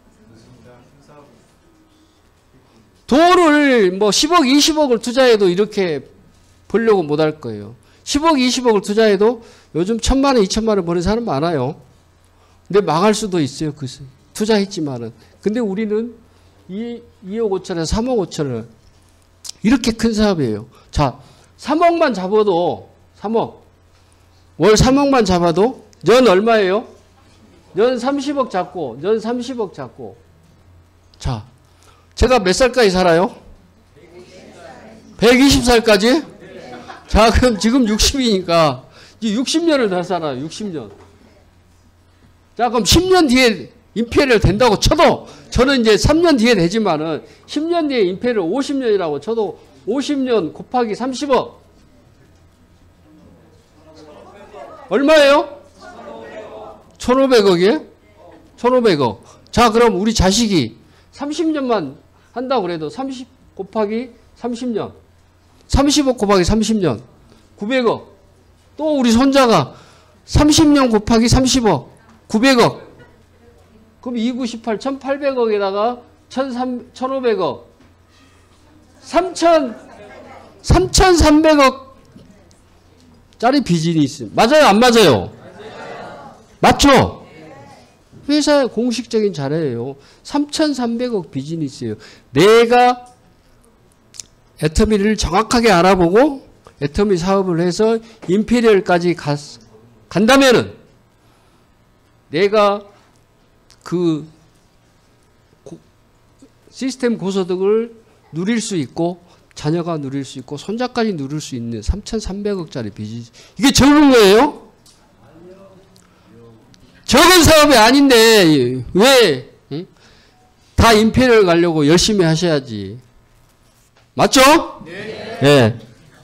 돈을 뭐 10억, 20억을 투자해도 이렇게 벌려고 못 할 거예요. 10억, 20억을 투자해도 요즘 1,000만 원, 2,000만 원 버는 사람 많아요. 근데 망할 수도 있어요. 투자했지만은. 근데 우리는 2억 5천에 3억 5천을. 이렇게 큰 사업이에요. 자, 3억만 잡아도, 3억. 월 3억만 잡아도, 연 얼마예요? 연 30억 잡고, 연 30억 잡고. 자, 제가 몇 살까지 살아요? 120살까지? 자, 그럼 지금 60이니까, 이제 60년을 더 살아요, 60년. 자, 그럼 10년 뒤에 임페리얼 된다고 쳐도, 저는 이제 3년 뒤에 되지만은, 10년 뒤에 임페리얼 50년이라고 쳐도, 50년 곱하기 30억. 얼마예요? 1,500억이에요? 1,500억. 자, 그럼 우리 자식이 30년만 한다고 그래도 30 곱하기 30년. 30억 곱하기 30년. 900억. 또 우리 손자가 30년 곱하기 30억. 900억. 그럼 2918, 1,800억에다가 1,500억. 3,300억 짜리 비즈니스. 맞아요? 안 맞아요? 맞죠? 회사의 공식적인 자료예요. 3,300억 비즈니스예요. 내가 애터미를 정확하게 알아보고 애터미 사업을 해서 임페리얼까지 간다면은 내가 그 시스템 고소득을 누릴 수 있고 자녀가 누릴 수 있고 손자까지 누릴 수 있는 3,300억짜리 비즈니스. 이게 적은 거예요? 적은 사업이 아닌데 왜? 응? 다 임페리얼 가려고 열심히 하셔야지. 맞죠? 네. 네.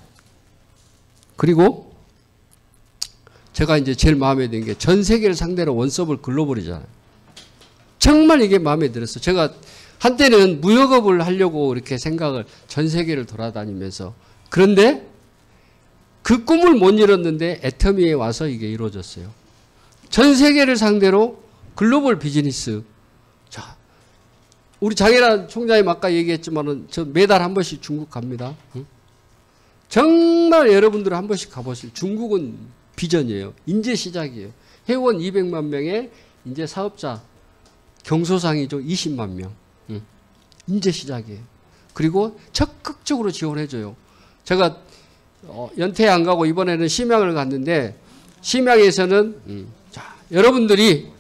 그리고 제가 이제 제일 마음에 드는 게 전 세계를 상대로 원서블 글로벌이잖아요. 정말 이게 마음에 들었어요. 제가 한때는 무역업을 하려고 이렇게 생각을 전 세계를 돌아다니면서 그런데 그 꿈을 못 이뤘는데 애터미에 와서 이게 이루어졌어요. 전 세계를 상대로 글로벌 비즈니스. 자, 우리 장혜란 총장님 아까 얘기했지만은 저 매달 한 번씩 중국 갑니다. 응? 정말 여러분들 한 번씩 가보실. 중국은 비전이에요. 이제 시작이에요. 회원 200만 명의 이제 사업자 경소상이죠. 20만 명. 응. 이제 시작이에요. 그리고 적극적으로 지원해줘요. 제가 연태 안 가고 이번에는 심양을 갔는데 심양에서는 자, 여러분들이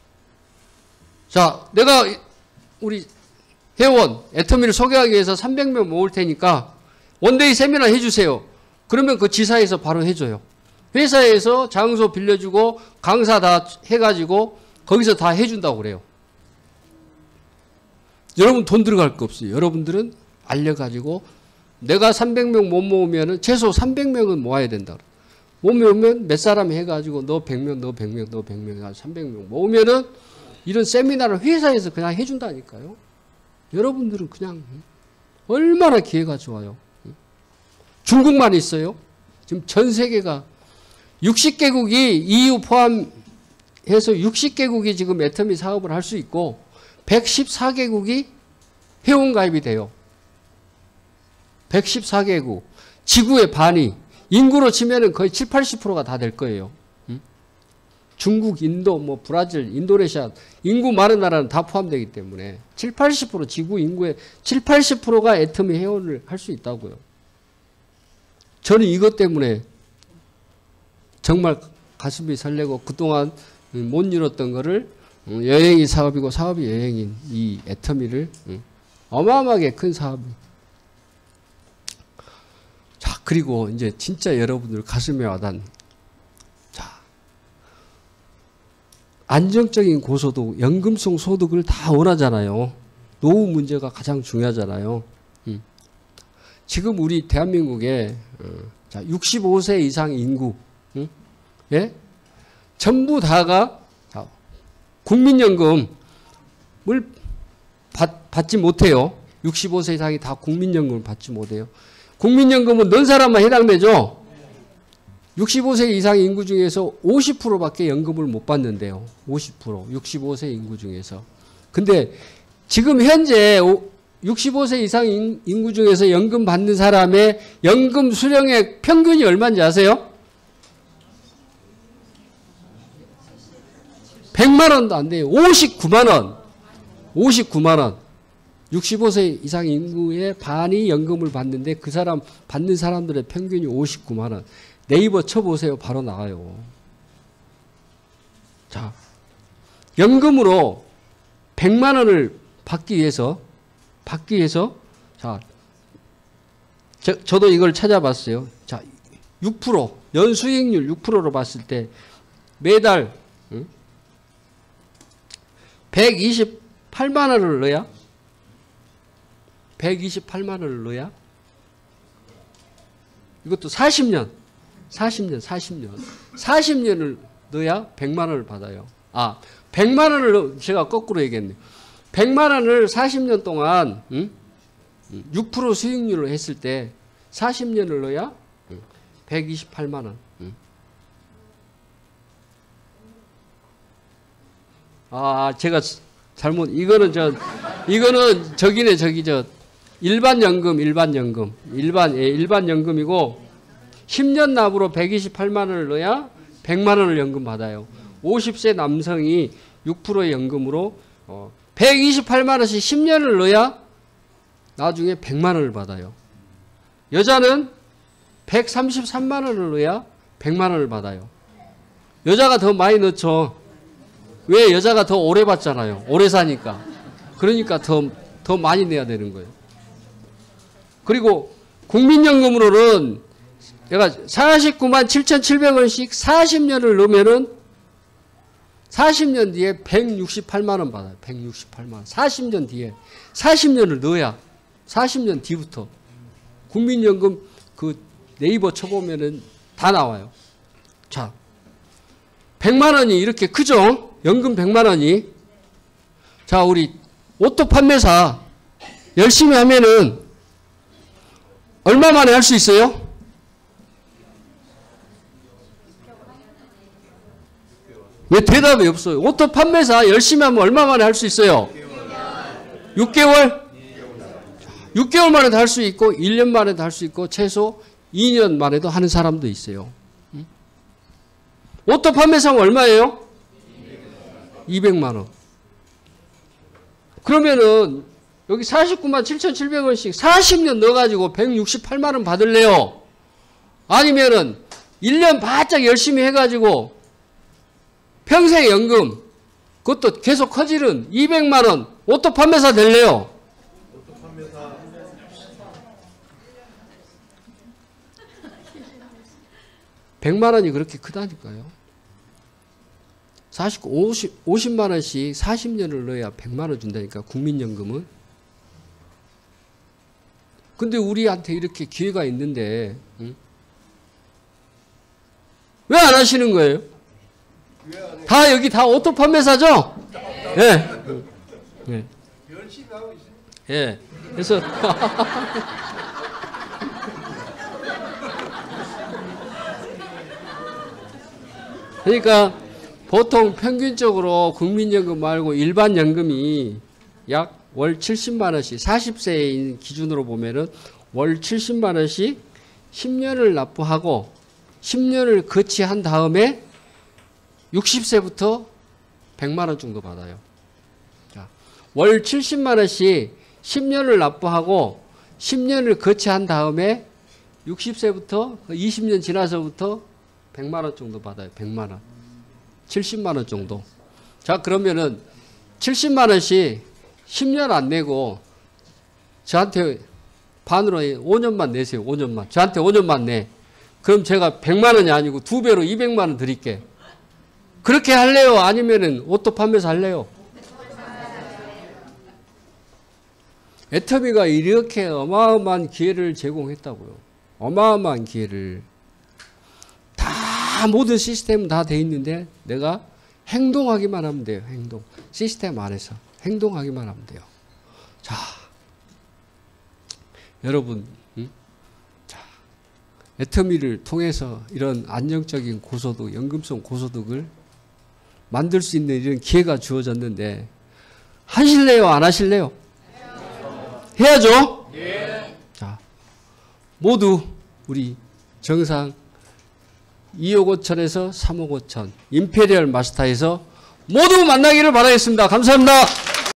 자, 내가 우리 회원 애터미를 소개하기 위해서 300명 모을 테니까 원데이 세미나 해주세요. 그러면 그 지사에서 바로 해줘요. 회사에서 장소 빌려주고 강사 다 해가지고 거기서 다 해준다고 그래요. 여러분 돈 들어갈 거 없어요. 여러분들은 알려가지고 내가 300명 못 모으면 최소 300명은 모아야 된다. 못 모으면 몇 사람 해가지고 너 100명, 너 100명, 너 100명 해가지고 300명 모으면은 이런 세미나를 회사에서 그냥 해준다니까요. 여러분들은 그냥 얼마나 기회가 좋아요. 중국만 있어요. 지금 전 세계가 60개국이 EU 포함해서 60개국이 지금 애터미 사업을 할 수 있고 114개국이 회원가입이 돼요. 114개국. 지구의 반이. 인구로 치면은 거의 7, 80%가 다 될 거예요. 중국, 인도, 뭐 브라질, 인도네시아 인구 많은 나라는 다 포함되기 때문에 7, 80% 지구 인구의 7, 80%가 애터미 회원을 할 수 있다고요. 저는 이것 때문에 정말 가슴이 설레고 그동안 못 이뤘던 거를 여행이 사업이고 사업이 여행인 이 애터미를 어마어마하게 큰 사업. 자, 그리고 이제 진짜 여러분들 가슴에 와닿는 자, 안정적인 고소득, 연금성 소득을 다 원하잖아요. 노후 문제가 가장 중요하잖아요. 지금 우리 대한민국에 자, 65세 이상 인구 예? 전부 다가 국민연금을 받지 못해요. 65세 이상이 다 국민연금을 받지 못해요. 국민연금은 넌 사람만 해당되죠. 65세 이상 인구 중에서 50%밖에 연금을 못 받는데요. 50%. 65세 인구 중에서. 근데 지금 현재 65세 이상 인구 중에서 연금 받는 사람의 연금 수령액 평균이 얼마인지 아세요? 100만 원도 안 돼요. 59만 원. 59만 원. 65세 이상 인구의 반이 연금을 받는데 그 사람 받는 사람들의 평균이 59만 원. 네이버 쳐보세요. 바로 나와요. 자, 연금으로 100만 원을 받기 위해서 자, 저도 이걸 찾아봤어요. 자, 6% 연수익률 6%로 봤을 때 매달 128만 원을 넣어야 128만 원을 넣어야 이것도 40년을 넣어야 100만 원을 받아요. 아, 100만 원을 제가 거꾸로 얘기했네요. 100만 원을 40년 동안 6% 수익률로 했을 때 40년을 넣어야 128만 원. 아, 제가 잘못 이거는 저기네 저기 일반 연금이고 10년 납으로 128만 원을 넣어야 100만 원을 연금 받아요. 50세 남성이 6%의 연금으로 128만 원씩 10년을 넣어야 나중에 100만 원을 받아요. 여자는 133만 원을 넣어야 100만 원을 받아요. 여자가 더 많이 넣죠. 왜? 여자가 더 오래 받잖아요. 오래 사니까. 그러니까 더 많이 내야 되는 거예요. 그리고 국민연금으로는 내가 49만 7,700원씩 40년을 넣으면은 40년 뒤에 168만 원 받아요. 168만 원. 40년 뒤에. 40년을 넣어야 40년 뒤부터 국민연금 그 네이버 쳐보면은 다 나와요. 자, 100만 원이 이렇게 크죠? 연금 100만 원이. 자, 우리 오토 판매사 열심히 하면은 얼마 만에 할 수 있어요? 왜 대답이 없어요? 오토 판매사 열심히 하면 얼마 만에 할 수 있어요? 6개월? 6개월 만에도 할 수 있고 1년 만에도 할 수 있고 최소 2년 만에도 하는 사람도 있어요. 오토 판매사는 얼마예요? 200만 원. 그러면은 여기 49만 7,700원씩 40년 넣어가지고 168만 원 받을래요? 아니면은 1년 바짝 열심히 해가지고 평생 연금 그것도 계속 커지는 200만 원 오토 판매사 될래요? 오토 판매사 100만 원이 그렇게 크다니까요. 50만 원씩 40년을 넣어야 100만 원 준다니까 국민연금은. 근데 우리한테 이렇게 기회가 있는데 왜 안 하시는 거예요? 다 여기 다 오토 판매사죠? 예. 네. 열심히 하고 있어요. 예. 그래서 그러니까 보통 평균적으로 국민연금 말고 일반 연금이 약 월 70만 원씩 40세인 기준으로 보면은 월 70만 원씩 10년을 납부하고 10년을 거치한 다음에 60세부터 100만 원 정도 받아요. 자, 월 70만 원씩 10년을 납부하고 10년을 거치한 다음에 60세부터 20년 지나서부터 100만 원 정도 받아요. 100만 원. 70만 원 정도. 자, 그러면은 70만 원씩 10년 안 내고 저한테 반으로 5년만 내세요. 5년만. 저한테 5년만 내. 그럼 제가 100만 원이 아니고 2배로 200만 원 드릴게. 그렇게 할래요? 아니면은 오토 판매사 할래요? 애터미가 이렇게 어마어마한 기회를 제공했다고요. 어마어마한 기회를. 다 모든 시스템은 다 돼 있는데 내가 행동하기만 하면 돼요. 행동. 시스템 안에서 행동하기만 하면 돼요. 자, 여러분, 자, 애터미를 통해서 이런 안정적인 고소득, 연금성 고소득을 만들 수 있는 이런 기회가 주어졌는데 하실래요? 안 하실래요? 해야죠? 예. 자, 모두 우리 정상 2억 5천에서 3억 5천 임페리얼 마스터에서 모두 만나기를 바라겠습니다. 감사합니다.